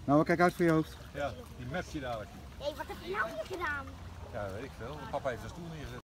Nou, kijk uit voor je hoofd. Ja, die match je dadelijk. Hé, wat heb je nou weer gedaan? Ja, weet ik veel. Papa heeft een stoel neergezet.